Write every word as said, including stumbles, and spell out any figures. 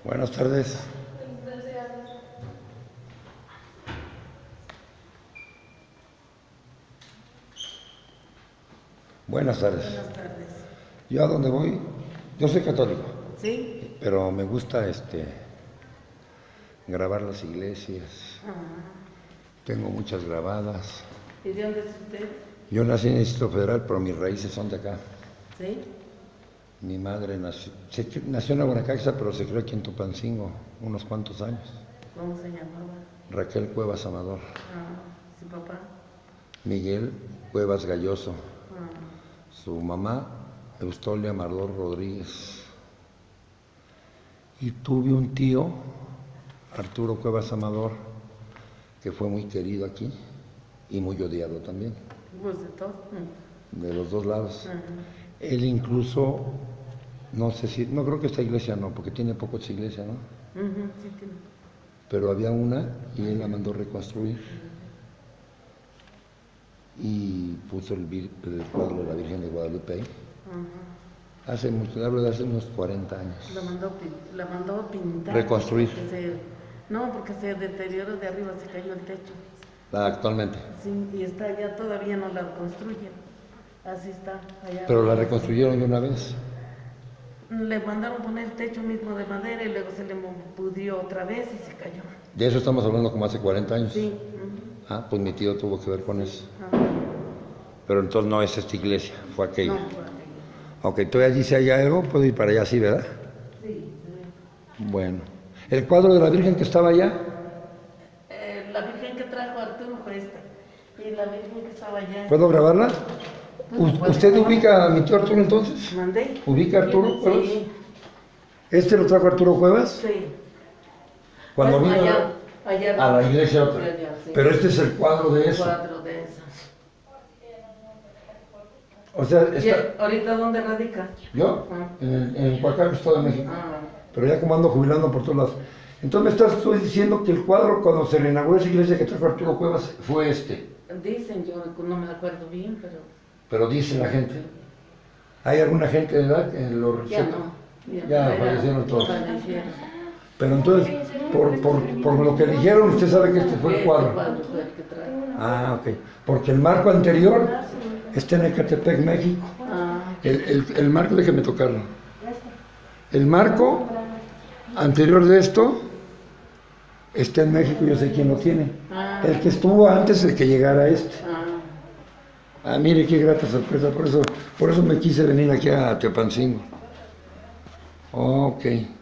Buenas tardes. Buenas tardes. Buenas tardes. Yo a donde voy, yo soy católico. ¿Sí? Pero me gusta este grabar las iglesias. Ajá. Tengo muchas grabadas. ¿Y de dónde es usted? Yo nací en el Distrito Federal, pero mis raíces son de acá. ¿Sí? Mi madre nació, se, nació en Aguanacaxa, pero se crió aquí en Tupancingo unos cuantos años. ¿Cómo se llamaba? Raquel Cuevas Amador. Ah, ¿su papá? Miguel Cuevas Galloso. Ah, Su mamá, Eustolia Amador Rodríguez. Y tuve un tío, Arturo Cuevas Amador, que fue muy querido aquí y muy odiado también, pues de todo. de los dos lados. Ajá. Él incluso, no sé si, no creo que esta iglesia no, porque tiene pocas iglesias, ¿no? Ujú, sí tiene. Pero había una y él la mandó reconstruir y puso el, vir- el cuadro de la Virgen de Guadalupe ahí. Ajá. Hace mucho, hablo de hace unos cuarenta años. La mandó, pin- la mandó pintar. Reconstruir. porque se- no, porque se deterioró de arriba, se cayó el techo. Ah, actualmente. Sí, y está allá, todavía no la construyen. Así está, allá. Pero la reconstruyeron de una vez. Le mandaron poner el techo mismo de madera y luego se le pudrió otra vez y se cayó. De eso estamos hablando como hace cuarenta años. Sí. Ujú. Ah, pues mi tío tuvo que ver con eso. Ajá. Pero entonces no es esta iglesia, fue aquella. No, por aquello. Ok, todavía dice allá algo, puedo ir para allá, sí, ¿verdad? Sí, sí. Bueno. ¿El cuadro de la Virgen que estaba allá? Eh, la Virgen que trajo Arturo fue esta. Y la Virgen que estaba allá. ¿Puedo grabarla? Pues, U- pues, ¿Usted ¿cómo? ubica a mi tío Arturo entonces? ¿Mandé? ¿Ubica a Arturo Cuevas? Sí, ¿Este lo trajo Arturo Cuevas? sí. Cuando Bueno, vino allá, allá a la iglesia otra. allá, sí. Pero este es el cuadro de Un eso. cuadro de esas. O sea, ¿Y está... ahorita dónde radica? ¿Yo? Ah. En, en Coacalco, Estado de México. Ah, Pero ya como ando jubilando por todos lados. Entonces me estás tú diciendo que el cuadro cuando se reinauguró esa iglesia que trajo Arturo Cuevas fue este. dicen, yo no me acuerdo bien, pero Pero dice la gente. ¿Hay alguna gente de edad que lo ya sepa? no. Ya era- fallecieron todos. fallecieron. Pero entonces, por, por, por lo que dijeron, usted sabe que este fue el Este cuadro. cuadro fue el que trajo. Ah, ok. Porque el marco anterior está en Ecatepec, México. Ah, El, el, el marco, déjeme tocarlo. El marco anterior de esto está en México, yo sé quién lo tiene. ah, El que estuvo antes de que llegara este. ah. Ah, mire qué grata sorpresa, por eso, por eso me quise venir aquí a Teopancingo. Ok.